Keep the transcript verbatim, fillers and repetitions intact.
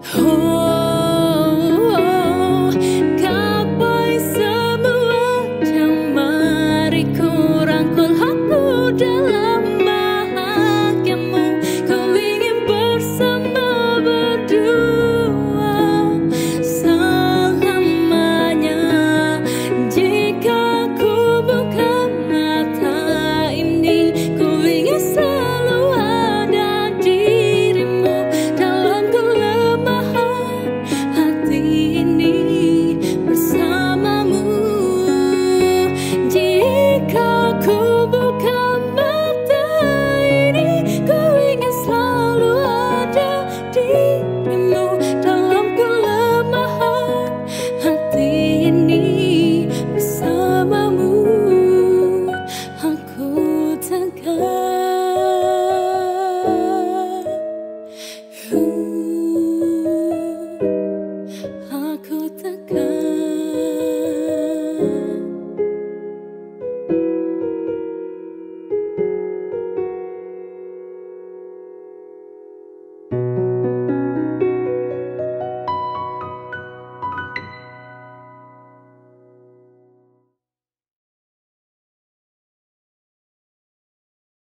Oh, gapai semua mari ku rangkul aku dalam bahagiamu. Ku ingin bersama berdua selamanya. Jika ku buka mata ini, ku ingin selalu ada dirimu dalam kelemahan hati ini bersamamu. Jika ku buka mata ini, ku ingin selalu ada dirimu dalam kelemahan hati ini bersamamu. Aku tegar